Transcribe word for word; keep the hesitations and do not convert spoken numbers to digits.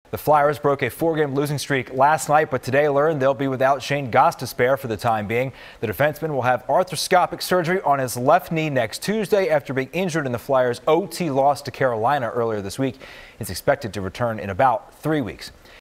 The Flyers broke a four-game losing streak last night, but today learned they'll be without Shayne Gostisbehere for the time being. The defenseman will have arthroscopic surgery on his left knee next Tuesday after being injured in the Flyers' O T loss to Carolina earlier this week. He's expected to return in about three weeks.